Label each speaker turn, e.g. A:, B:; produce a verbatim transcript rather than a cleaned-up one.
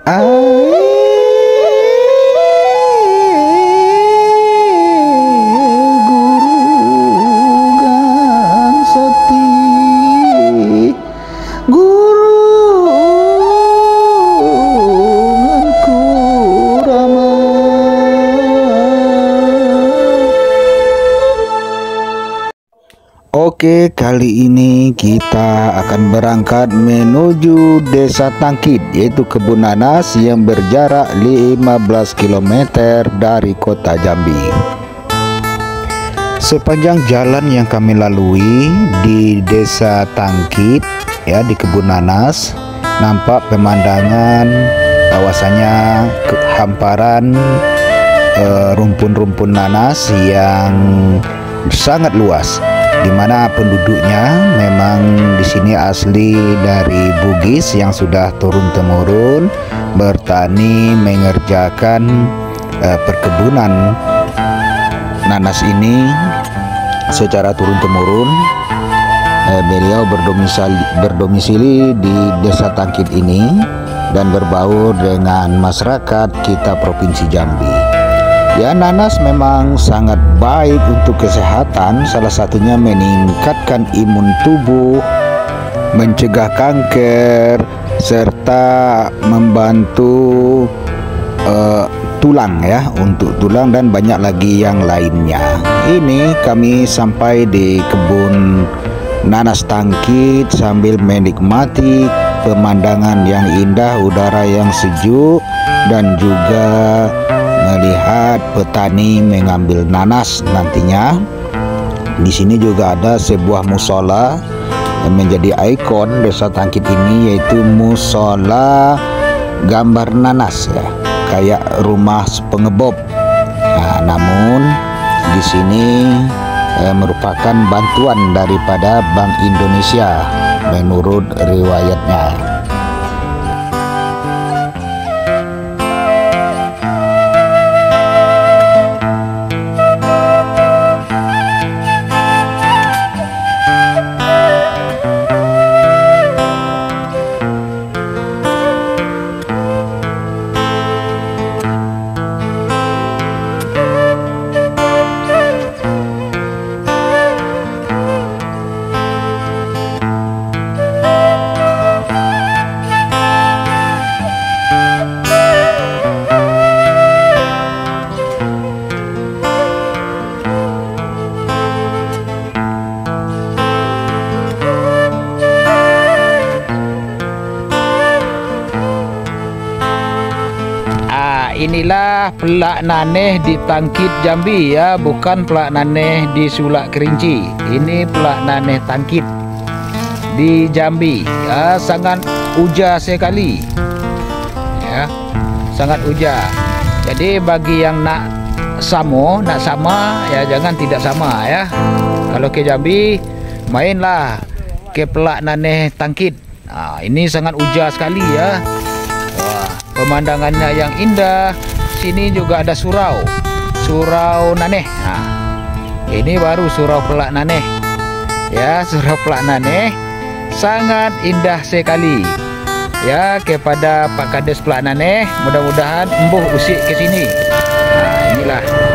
A: Gurungan seti, gurungan kurama. Oke, kali ini kita akan berangkat menuju Desa Tangkit, yaitu kebun nanas yang berjarak lima belas kilometer dari kota Jambi. Sepanjang jalan yang kami lalui di Desa Tangkit, ya, di kebun nanas, nampak pemandangan bahwasanya hamparan rumpun-rumpun uh, nanas yang sangat luas, di mana penduduknya memang di sini asli dari Bugis yang sudah turun-temurun bertani mengerjakan uh, perkebunan nanas ini secara turun-temurun. Uh, beliau berdomisili, berdomisili di Desa Tangkit ini dan berbaur dengan masyarakat kita Provinsi Jambi. Ya, nanas memang sangat baik untuk kesehatan, salah satunya meningkatkan imun tubuh, mencegah kanker, serta membantu uh, tulang, ya, untuk tulang dan banyak lagi yang lainnya. Ini kami sampai di kebun nanas Tangkit sambil menikmati pemandangan yang indah, udara yang sejuk, dan juga melihat petani mengambil nanas nantinya. Di sini juga ada sebuah musola yang menjadi ikon Desa Tangkit ini, yaitu musola gambar nanas, ya, kayak rumah pengebob. Nah, namun di sini eh, merupakan bantuan daripada Bank Indonesia menurut riwayatnya. Inilah pelak naneh di Tangkit Jambi, ya, bukan pelak naneh di Sulak Kerinci. Ini pelak naneh Tangkit di Jambi, ya, sangat uja sekali, ya, sangat uja. Jadi bagi yang nak samo, nak sama, ya, jangan tidak sama, ya. Kalau ke Jambi, mainlah ke pelak naneh Tangkit. Nah, ini sangat uja sekali, ya. Pemandangannya yang indah. Sini juga ada surau, surau naneh. Nah, ini baru surau pelak naneh, ya, surau pelak naneh sangat indah sekali, ya. Kepada Pak Kades pelak naneh, mudah-mudahan embuh usik ke sini. Nah, inilah